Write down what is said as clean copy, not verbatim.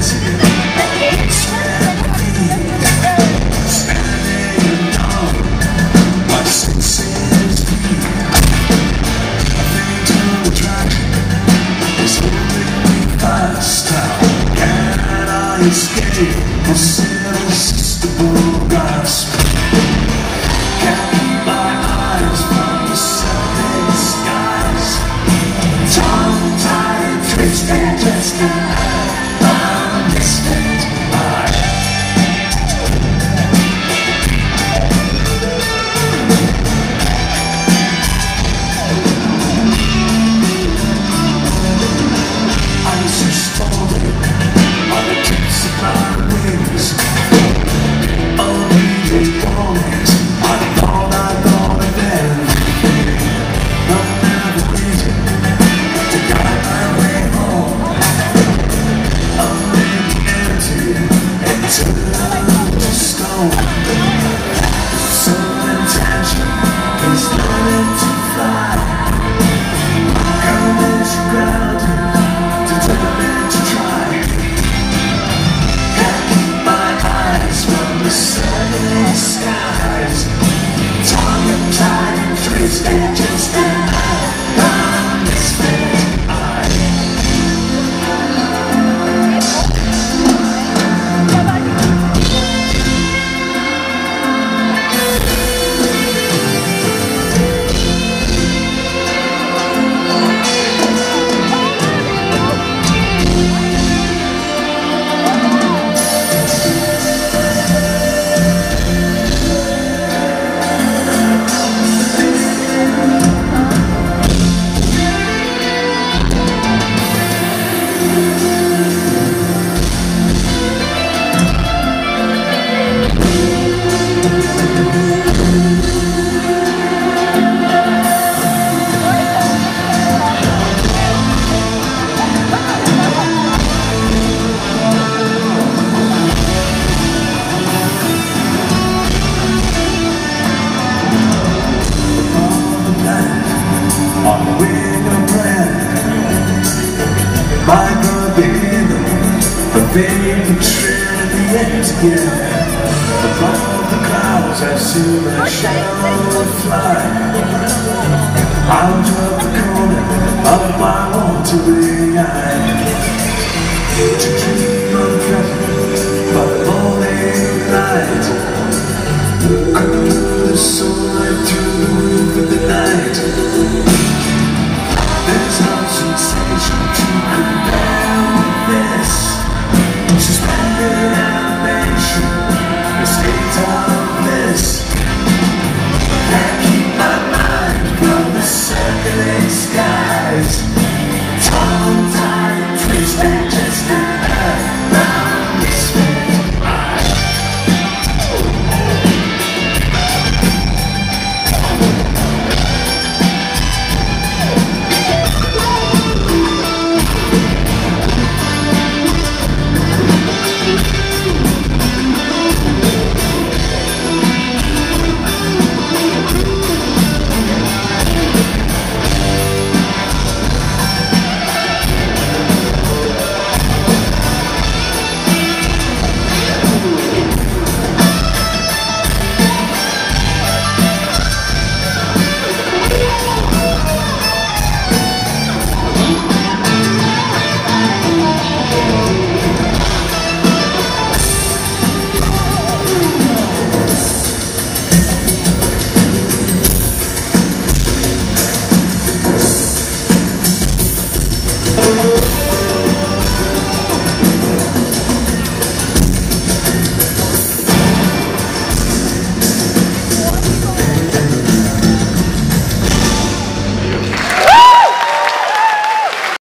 Escape this irresistible grasp. Can't keep my eyes from the Sunday skies. Tongue-tied, twisted, twisted, I'm distant. I was just falling on the tips of my wings. Unreading warnings, I thought of everything. I'm navigating to guide my way home. I'm really empty and turned to stone. Some intention is learning to fly. Courage grounded, determined to try. Sunny skies, tongue-tied and twisted, just I'm misfit. On the wing of breath, my God beginning, the baby trail in the end again. Above the clouds I see my shadow fly. Out of the corner of my wandering eye.